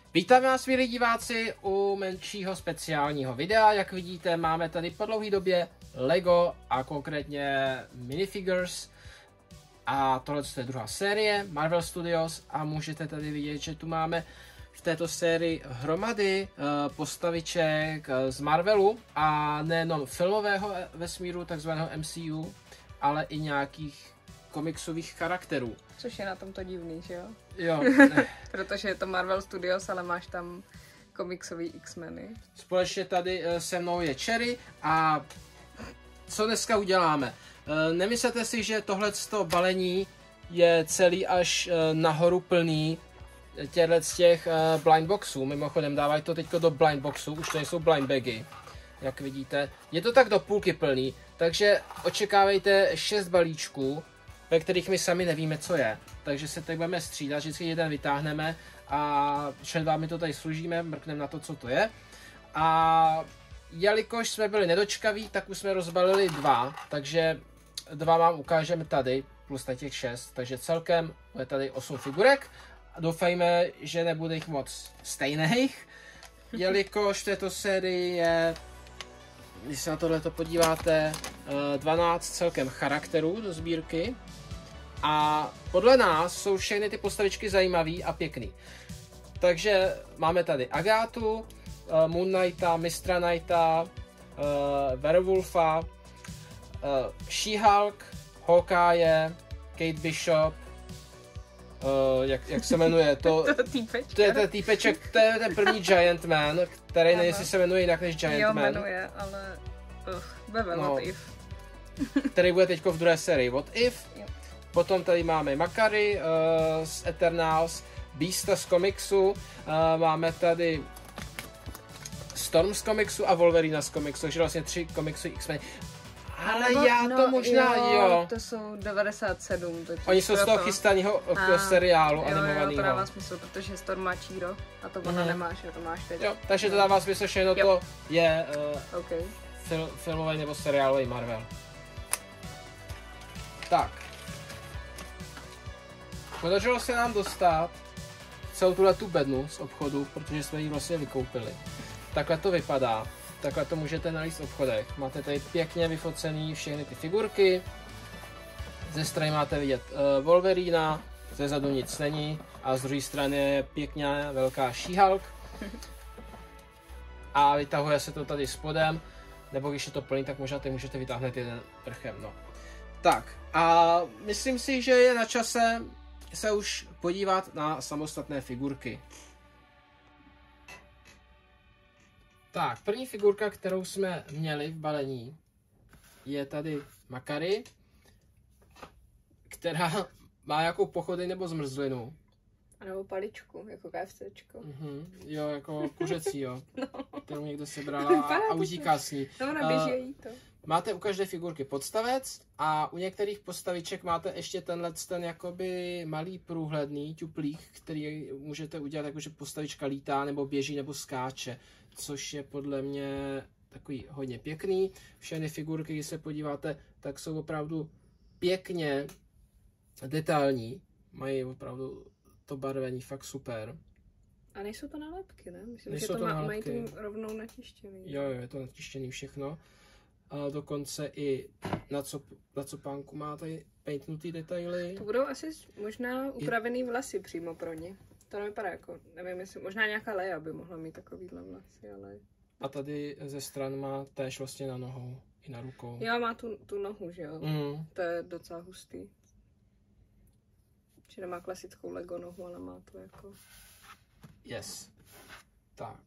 Vítáme vás, milí diváci, u menšího speciálního videa. Jak vidíte, máme tady po dlouhé době Lego a konkrétně minifigures. A tohle je druhá série Marvel Studios a můžete tady vidět, že tu máme v této sérii hromady postaviček z Marvelu a nejenom filmového vesmíru, takzvaného MCU, ale i nějakých komiksových charakterů. Což je na tomto divný, že jo? Jo. Protože je to Marvel Studios, ale máš tam komiksový X-meny. Společně tady se mnou je Cherry a co dneska uděláme? Nemyslete si, že tohleto balení je celý až nahoru plný těch blind boxů. Mimochodem dávají to teďko do blind boxů, už to nejsou blind bagy, jak vidíte. Je to tak do půlky plný, takže očekávejte 6 balíčků, ve kterých my sami nevíme, co je. Takže se tak budeme střídat, vždycky jeden vytáhneme a před vámi to tady služíme, mrkneme na to, co to je. A jelikož jsme byli nedočkaví, tak už jsme rozbalili 2, takže 2 vám ukážeme tady, plus těch 6, takže celkem je tady 8 figurek. A doufejme, že nebude jich moc stejných, jelikož v této sérii je, když se na tohleto podíváte, 12 celkem charakterů do sbírky. A podle nás jsou všechny ty postavičky zajímavý a pěkný. Takže máme tady Agátu, Moon Knighta, Mistra Knighta, Werewolfa, She-Hulk, Hawkeye, Kate Bishop, jak se jmenuje to? To je ten týpeček, to je ten první Giant Man, který nevím, jestli se jmenuje jinak než Giant Man. Jo, jmenuje, ale What If. Který bude teďko v druhé sérii What If. Jo. Potom tady máme Makary z Eternals, Beasta z komiksu, máme tady Storm z komiksu a Wolverina z komiksu, takže vlastně 3 komiksy X-Men. Ale no, já to možná, jo. To jsou 97. Oni jsou z toho chystaného seriálu animovaného. Jo, to dává smysl, protože Storm má číro a to ona nemáš, to máš teď. Jo, takže to dává smysl, že to je filmový nebo seriálový Marvel. Tak. Podařilo se nám dostat celou tu bednu z obchodu, protože jsme ji vlastně vykoupili. Takhle to vypadá. Takhle to můžete nalít v obchodech. Máte tady pěkně vyfocený všechny ty figurky. Ze strany máte vidět Wolverina, ze zadu nic není a z druhé strany je pěkně velká She-Hulk. A vytahuje se to tady spodem, nebo když je to plný, tak možná tady můžete vytáhnout jeden vrchem. No. Tak a myslím si, že je na čase se už podívat na samostatné figurky. Tak, první figurka, kterou jsme měli v balení, je tady Makary, která má jakou pochody nebo zmrzlinu. A nebo paličku, jako KFCčko. Jo, jako kuřecí, jo. No. Kterou někdo sebral a utíká s ní. No, naběží jí to. Máte u každé figurky podstavec a u některých postaviček máte ještě ten jakoby malý průhledný ťuplík, který můžete udělat jakože postavička lítá nebo běží nebo skáče, což je podle mě takový hodně pěkný. Všechny figurky, když se podíváte, tak jsou opravdu pěkně detailní, mají opravdu to barvení fakt super. A nejsou to nálepky, ne? Myslím, nejsou že to mají to rovnou natištěný. Jo, je to natištěný všechno. A dokonce i na copánku má tady paintnutý detaily. To budou asi možná upravený vlasy přímo pro ně. To nevypadá jako, nevím, jestli možná nějaká Leia by mohla mít takovýhle vlasy, ale... A tady ze stran má též vlastně na nohou i na rukou. Jo, má tu nohu, že jo? To je docela hustý. Že nemá klasickou Lego nohu, ale má to jako... Yes. Tak.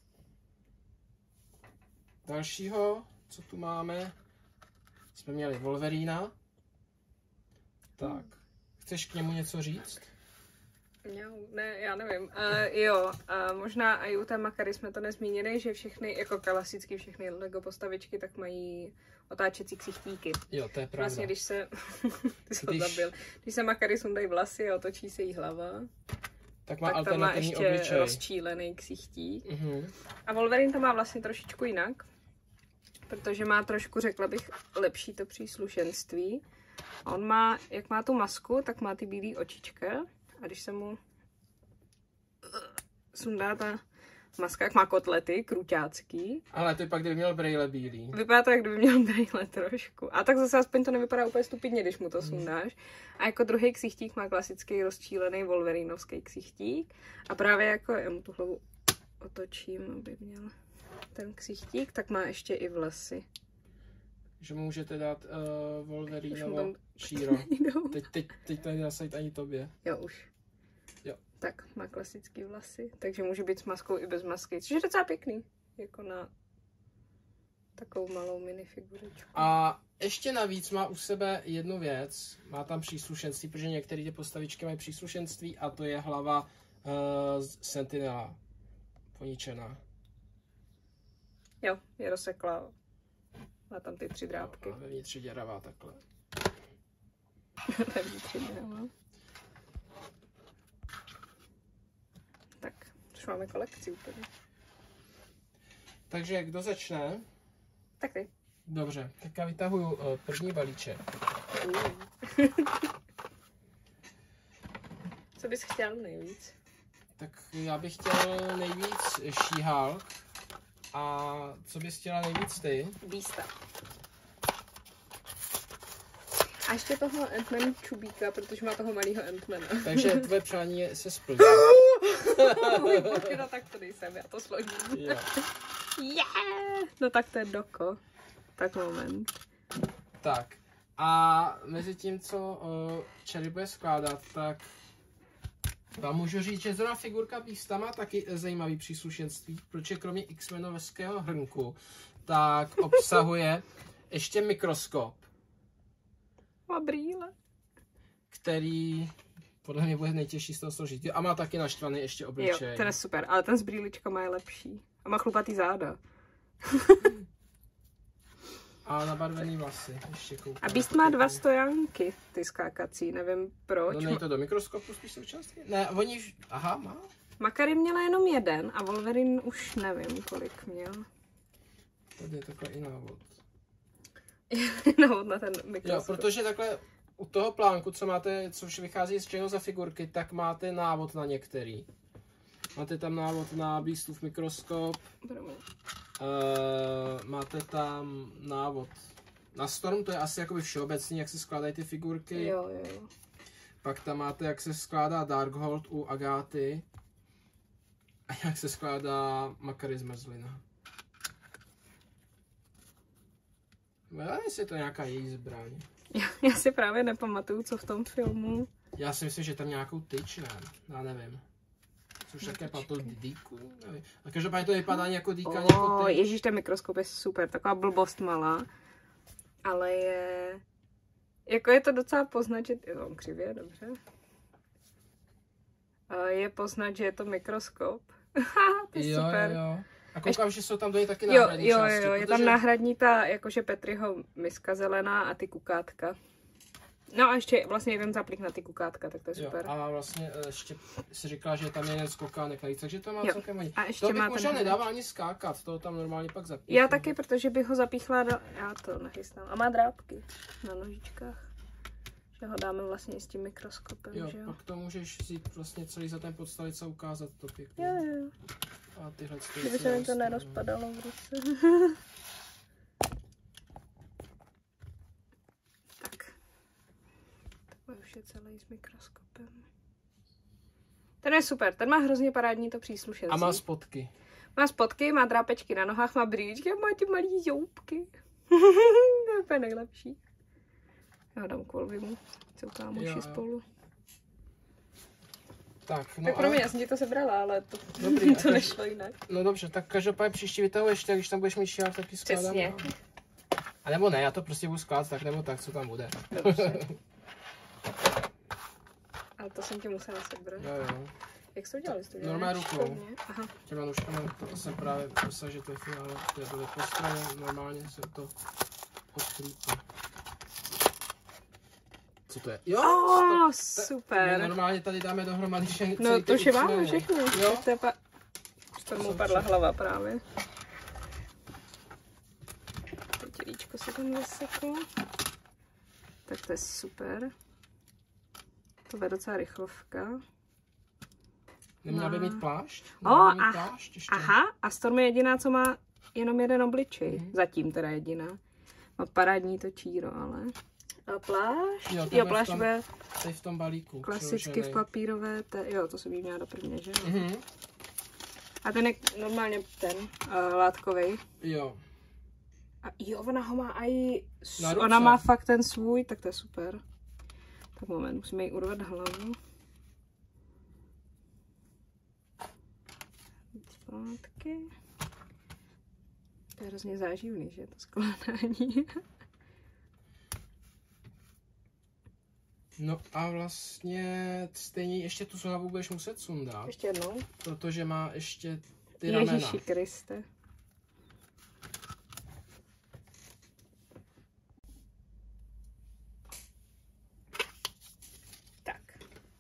Dalšího, co tu máme, jsme měli Wolverina. Tak. Chceš k němu něco říct? Ne, já nevím. Možná i u té Makary jsme to nezmínili, že všechny, jako klasicky všechny Lego postavičky, tak mají otáčecí ksichtíky. Jo, to je pravda. Vlastně, když se... Když se Makary sundají vlasy a otočí se jí hlava, tak má tak tam má ještě rozčílený ksichtík. A Wolverine to má vlastně trošičku jinak, protože má trošku, řekla bych, lepší to příslušenství. A on má, jak má tu masku, tak má ty bílé očička. A když se mu sundá ta maska, jak má kotlety, kruťácký. Ale ty pak, kdyby měl brejle bílý. Vypadá to, jak kdyby měl brejle trošku. A tak zase aspoň to nevypadá úplně stupidně, když mu to sundáš. A jako druhý ksichtík má klasický rozčílený wolverinovský ksichtík. A právě jako, já mu tu hlavu otočím, aby měl ten ksichtík, tak má ještě i vlasy. Že mu můžete dát Wolverinovo číro. Teď to nedá sajít ani tobě. Jo, už. Jo. Tak, má klasický vlasy, takže může být s maskou i bez masky, což je docela pěkný, jako na takovou malou minifiguričku. A ještě navíc má u sebe jednu věc, má tam příslušenství, protože některé ty postavičky mají příslušenství a to je hlava Sentinela, poničená. Jo, je rozseklá. Má tam ty 3 drápky. A vevnitř děravá takhle. Vevnitř děravá. Tak, už máme kolekci úplně. Takže kdo začne? Tak ty. Dobře, tak já vytahuju první balíček. Co bys chtěl nejvíc? Tak já bych chtěl nejvíc She-Hulk. A co bys chtěla nejvíc ty? Beasta. A ještě toho Ant-Man čubíka, protože má toho malého Ant-Mana. Takže tvoje přání se splní. No tak to nejsem, já to složím. Yeah. Yeah! No tak to je doko. Tak moment. Tak. A mezi tím, co Cherry bude skládat, tak vám můžu říct, že zrovna figurka Beasta má taky zajímavý příslušenství, protože kromě X-menovského hrnku, tak obsahuje ještě mikroskop. Má brýle. Který podle mě bude nejtěžší z toho složit. A má taky naštvaný ještě obličej. Jo, ten je super, ale ten s brýličkama je lepší. A má chlupatý záda. A nabarvený vlasy. Ještě koukám. A Beast má 2 stojánky, ty skákací, nevím proč. No není to do mikroskopu spíš součástí? Ne, oni... Aha, má. Makary měla jenom 1 a Wolverine už nevím, kolik měl. Tady je takhle i návod. Návod na ten mikroskop. Jo, protože takhle u toho plánku, co máte, což vychází z čeho za figurky, tak máte návod na některý. Máte tam návod na Beastův mikroskop. Máte tam návod na Storm, to je asi jakoby všeobecný, jak se skládají ty figurky. Jo. Pak tam máte, jak se skládá Darkhold u Agáty. A jak se skládá Makary zmrzlina. Já jestli je to nějaká její zbraň. Já si právě nepamatuju, co v tom filmu. Já si myslím, že tam nějakou tyč, ne? Já nevím. Což také pato dýku, nevím. A každopádně to vypadá jako dýka, jako tyč. Ježíš, ten mikroskop je super, taková blbost malá. Ale je... Jako je to docela poznat, že... Jo, křivě, dobře. Je poznat, že je to mikroskop. To je super. Jo. A koukám, že jsou tam taky náhradní části. Jo, je tam náhradní ta, jakože Petriho miska zelená a ty kukátka. No a ještě vlastně jeden zaplík na ty kukátka, tak to je super. A vlastně ještě si říkala, že je tam jeden skokánek navíc, takže to má celkem hodně. A ještě to bych má možná nedával ani skákat, to tam normálně pak zapíchnu. Já taky, protože bych ho zapíchla do... Já to nachystám. A má drápky na nožičkách. Že ho dáme vlastně s tím mikroskopem, jo, že jo? pak to můžeš vzít vlastně celý za ten podstavic a ukázat to pěkně. Jo. A tyhle kdyby se mi to nerozpadalo v ruce. Tak. Takhle už je celý s mikroskopem. Ten je super, ten má hrozně parádní to příslušenství. A má spotky. Má spotky, má drápečky na nohách, má brýličky a má ty malý zoubky. To je úplně nejlepší. Já dám k Wolvimu, jsou kámoši spolu. Tak, no tak pro mě, já jsem ti to sebrala, ale to, dobrý, to nešlo jinak. No dobře, tak každopádně příští vytahuješ, tak když tam budeš mít šák, tak ji skládám. Přesně. A nebo ne, já to prostě budu skládat tak nebo tak, co tam bude. Dobře. Ale to jsem ti musela sebrat. Jo. Jak jsi to dělali? Normálně rukou. Aha. Těma nůžkama, to jsem právě myslel, že to je finále, to byly po straně, normálně jsem to odklípil. Co to je? Jo, super. Normálně tady dáme dohromady celý no to už je máme všechny. Jo. Už tam mu padla hlava právě. To tělíčko se tam zaseklo. Tak to je super. To je docela rychlovka. Neměla by mít plášť? Aha, a Storm je jediná, co má jenom jeden obličej. Zatím teda jediná. Má parádní to číro, ale... A plášť? Jo, plášť bude v tom balíku. Klasicky v papírové, jo, to jsem jí měla do prvně, že? A ten je normálně ten látkovej. Jo. A jo, ona ho má i... Ona má fakt ten svůj, tak to je super. Tak moment, musíme jí urvat hlavu. Zpátky. To je hrozně záživný, že to skládání. No a vlastně stejně ještě tu hlavu budeš muset sundat. Ještě jednou? Protože má ještě ty ramena. Ježíši Kriste. Tak.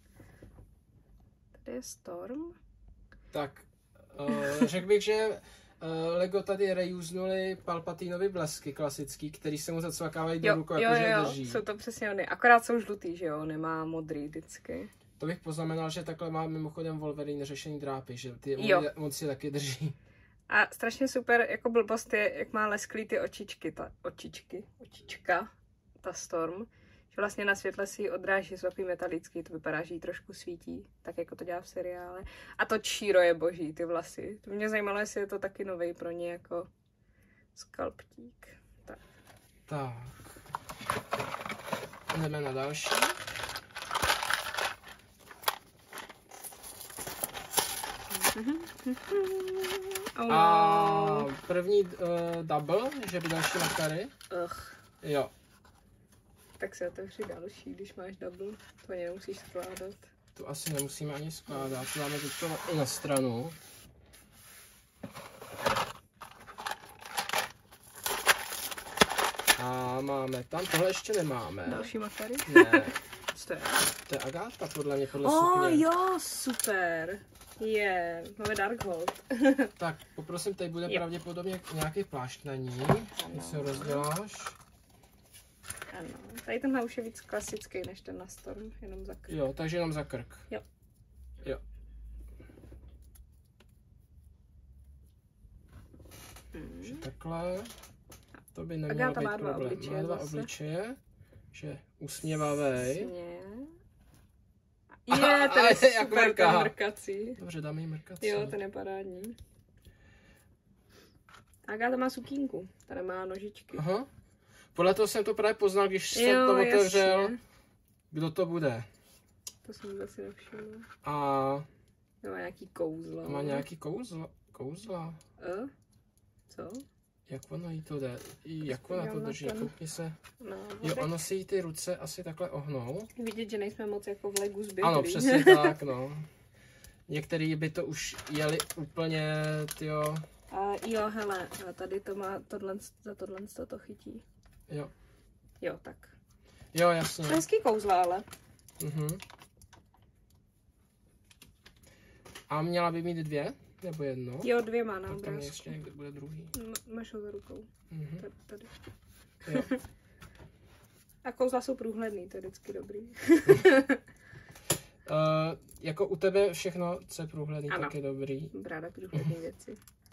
Tady je Storm. Tak, řekl bych, že Lego tady reusenuli Palpatinovy blesky klasický, který se mu zacvakávají do rukou, jakože drží. Jsou to přesně ony. Akorát jsou žlutý, že jo, nemá modrý vždycky. To bych poznamenal, že takhle má mimochodem Wolverine řešení drápy, že ty on si taky drží. A strašně super, jako blbost je, jak má lesklý ty očička, ta Storm. Že vlastně na světle si ji odráží, jsou takový metalický, to vypadá, že jí trošku svítí, tak jako to dělá v seriále. A to číro je boží, ty vlasy. To mě zajímalo, jestli je to taky novej pro ně jako skalptík. Tak. Jdeme na další. A první double, že by další makary. Jo. Tak si otevři další, když máš double. To ani nemusíš skládat. Tu asi nemusíme ani skládat. Tu dáme teď i na stranu. A máme tam, tohle ještě nemáme. Další makary? Ne. Co to je? To je Agáta, podle mě, podle sukně. Jo, super. Máme Darkhold. Tak, poprosím, tady bude pravděpodobně nějaký plášť na ní. Když se ho rozděláš. Ano, tady tenhle už je víc klasický než ten na Storm, jenom za krk. Jo, takže jenom za krk. Jo. Takže takhle. To by nemělo být problém. Má dva obličeje. Že usměvavej. To je super, ten mrkací. Dobře, dáme jí mrkací. Jo, ten je parádní. Agáta má sukínku, tady má nožičky. Aha. Podle toho jsem to právě poznal, když jsem to otevřel, kdo to bude. To jsem vůbec si nevšiml. A má nějaký kouzla. Má nějaký kouzla. Co? Jak ono jí to jde? Jak ona to drží? Koukni se. Jo, ono si jí ty ruce asi takhle ohnou. Vidět, že nejsme moc jako v Legu zběhlí. Ano, přesně tak, no. Některý by to už jeli úplně, tyjo. Jo, hele, tady to má za tohle to chytí. Jo, tak. Jo, jasně. To je hezký kouzla, ale. A měla by mít dvě? Nebo jedno? Jo, dvě má na obrázku. Tam ještě někde bude druhý. Máš ho za rukou. Tady. Jo. A kouzla jsou průhledný, to je vždycky dobrý. Jako u tebe všechno, co je průhledný, tak je dobrý. Ráda průhledný věci.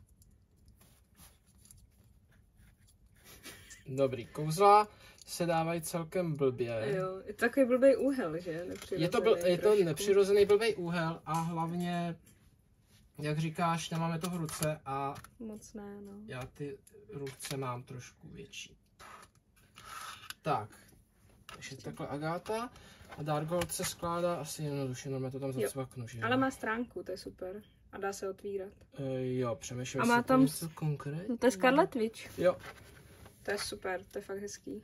Dobrý, kouzla se dávají celkem blbě. Jo, je to takový blbej úhel, že? Je to nepřirozený blbej úhel a hlavně, jak říkáš, nemáme to v ruce a moc ne, no. Já ty ruce mám trošku větší. Tak, takže takhle Agáta a Darkhold se skládá asi jednoduše, normálně to tam zacvaknu, že? Ale má stránku, to je super. A dá se otvírat. Jo, přemýšlím, a má tam něco konkrétního. No to je Scarlet Witch. Jo. To je super, to je fakt hezký.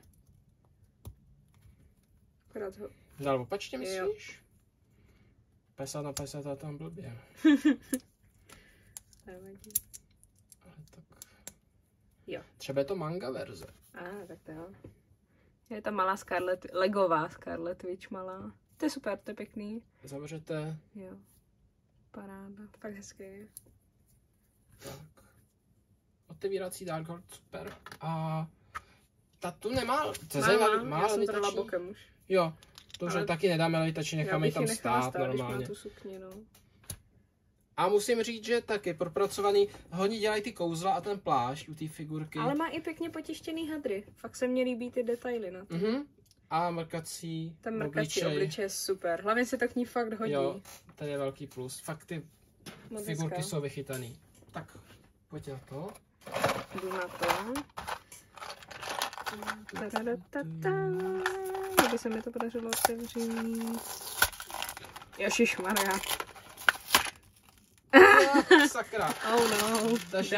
Akorát ho... Dál opačně myslíš? 50/50 tam blbě. Nevadí. Ale tak... Jo. Třeba je to manga verze. Tak to jo. Je tam malá Legová Scarlet Witch malá. To je super, to je pěkný. Zavřete. Jo. Paráda, fakt hezký. Tak. Otevírací Darkhold, super. A ta tu nemá, to je zajímavý, má levitační. Bokem už. Jo, dobře, taky nedáme levitační, necháme ji tam stát normálně. Když má tu sukni, no. A musím říct, že taky propracovaný, hodně dělají ty kouzla a ten plášť u té figurky. Ale má i pěkně potištěný hadry. Fakt se mně líbí ty detaily na to. A mrkací Ten mrkací obličej je super. Hlavně se to k ní fakt hodí. Jo, ten je velký plus. Fakt ty Moc figurky hezká. jsou vychytaný. Tak, pojď na to. Jdu na to. Kdyby se mi to podařilo otevřít. Ježišmarja. Sakra. Oh no.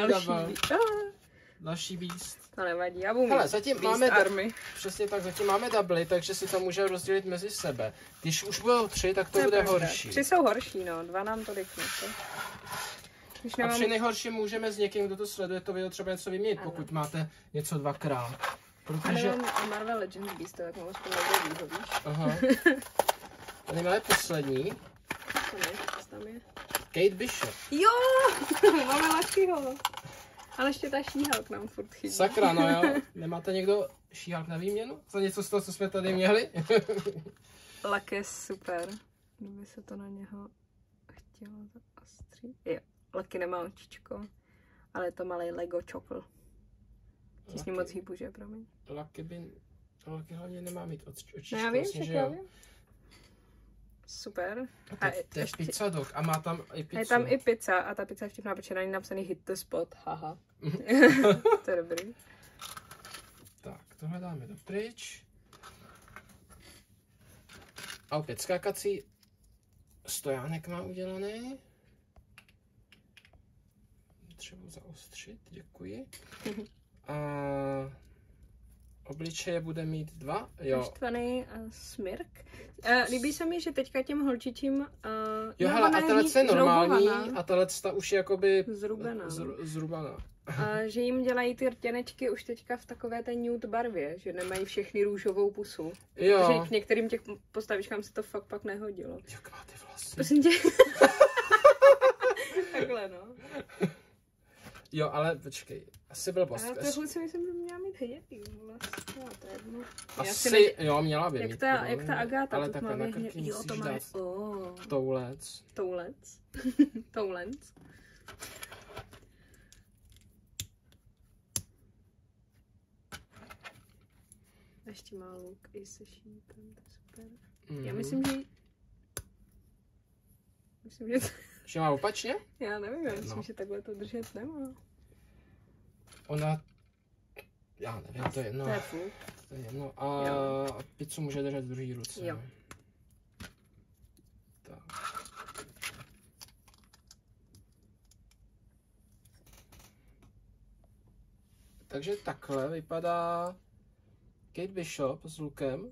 Další beast. To nevadí, já budu Hele, zatím máme army. Přesně tak, zatím máme doubly, takže si to můžeme rozdělit mezi sebe. Když už budou 3, tak to je bude pravda. horší. 3 jsou horší, no. 2 nám tolik nechce. Když A nemám... při nejhorším můžeme s někým, kdo to sleduje, to video třeba něco vyměnit, Ano. pokud máte něco 2krát. A Protože... nemám Marvel Legends Beast, tak mám aspoň dobrý, víš? Aha. Tady máme poslední. Co ne? Co tam je? Kate Bishop. Jo! Máme Luckyho. Ale ještě ta šíhalk nám furt chybí. Sakra, no jo. Nemáte někdo šíhalk na výměnu? Za něco z toho, co jsme tady měli? Lucky je super. Kdyby se to na něho chtělo zaostřit. Jo, Lucky nemá očičko, ale je to malý Lego čokl. Ti s ním moc hýbu, že? Promiň. Lucky hlavně nemá mít očičko. No já vím, vlastně, že já jo. vím. Super. To je pizza dog a má tam i pizzu. Je tam i pizza a ta pizza je vtipná, protože na ní napsaný hit the spot, haha. To je dobrý. Tak, tohle dáme do pryč. A opět skákací stojánek má udělaný. Třeba zaostřit, děkuji. A obličeje bude mít 2, jo. Naštvaný smirk. Líbí se mi, že teďka těm holčičím... Jo, hele, a tahle je normální a tahle už je jakoby zrubaná. A že jim dělají ty rtěnečky už teďka v takové té nude barvě, že nemají všechny růžovou pusu. Jo. Protože k některým těch postavičkám se to fakt pak nehodilo. Jak má ty vlasy? Prosím tě. Takhle, no. Jo, ale počkej, asi blbost. A tohle si myslím, že měla mít hnědý vlastně, to je jedno. Asi, jo, měla by mít. Jak ta Agáta, ale to takhle má na krky jo, to musíš má, dát toulec. Toulec. Ještě má luk i se šípem, to je super. Já myslím, že... Že má opačně? Já nevím, já myslím, že takhle to držet nemá. Ona... Já nevím, to je jedno. To je fuk. To je jedno. A jo. pizzu může držet v druhé ruce. Jo. Tak. Takže takhle vypadá Kate Bishop s lukem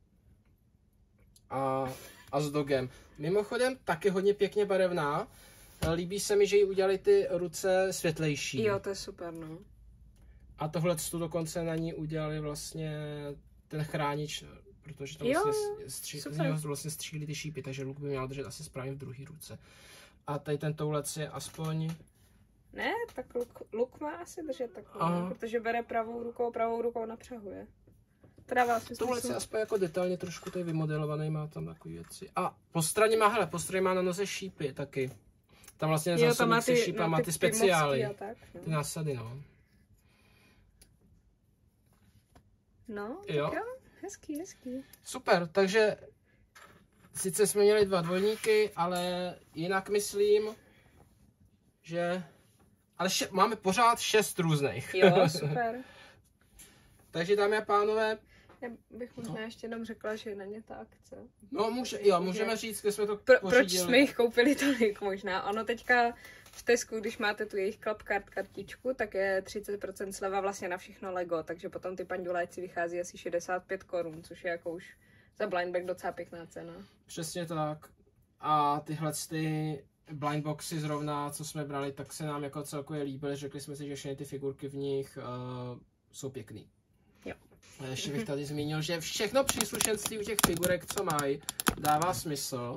a s dogem. Mimochodem taky hodně pěkně barevná. Líbí se mi, že jí udělali ty ruce světlejší. Jo, to je super, no. A tohle tu dokonce na ní udělali vlastně ten chránič, protože to vlastně, z něho vlastně střílí ty šípy, takže luk by měl držet asi správně v druhé ruce. A tady ten toulec je aspoň... Ne, tak luk má asi držet takhle, protože bere pravou rukou napřahuje. To dává si toulec je aspoň jako detailně trošku tady vymodelovaný, má tam takové věci. A po straně má na noze šípy taky. Tam vlastně nezásobí se šípa, má ty speciály, ty násady, no. No, jo. Tak jo, hezký. Super, takže sice jsme měli 2 dvojníky, ale jinak myslím, že... Ale máme pořád 6 různých. Jo, super. Takže dámy a pánové... Já bych možná ještě jenom řekla, že na ně ta akce. No, můžeme říct, kde jsme to pořídili. Proč jsme jich koupili tolik možná? Ono teďka v Tesku, když máte tu jejich Clubcard kartičku, tak je 30% sleva vlastně na všechno Lego, takže potom ty panduláci vychází asi 65 korun, což je jako už za blind bag docela pěkná cena. Přesně tak. A tyhle ty blind boxy zrovna, co jsme brali, tak se nám jako celkově líbily. Řekli jsme si, že všechny ty figurky v nich jsou pěkný. Jo. A ještě bych tady zmínil, že všechno příslušenství u těch figurek, co mají, dává smysl.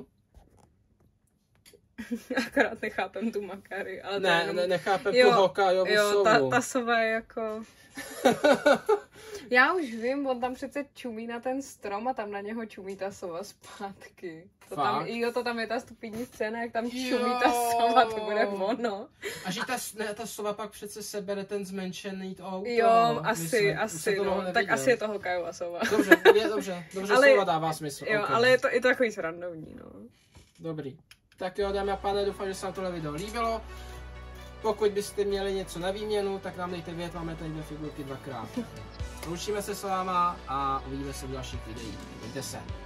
Akorát nechápem tu Makary. Ale nechápem tu Hokajovu sovu. Ta sova je jako... Já už vím, on tam přece čumí na ten strom a tam na něho čumí ta sova zpátky. To tam je ta stupidní scéna, jak tam čumí ta sova, to bude ono. A že ta sova pak přece sebere ten zmenšený toho. Jo, asi, no. Tak asi je to hokejová sova. Dobře, slova dává smysl. Jo, okay. Ale je to takový srandovní, no. Dobrý. Tak jo, dámy a pánové, doufám, že se vám tohle video líbilo. Pokud byste měli něco na výměnu, tak nám dejte vědět, máme tady 2 figurky 2krát. Loučíme se s váma a uvidíme se v dalších videích. Mějte se.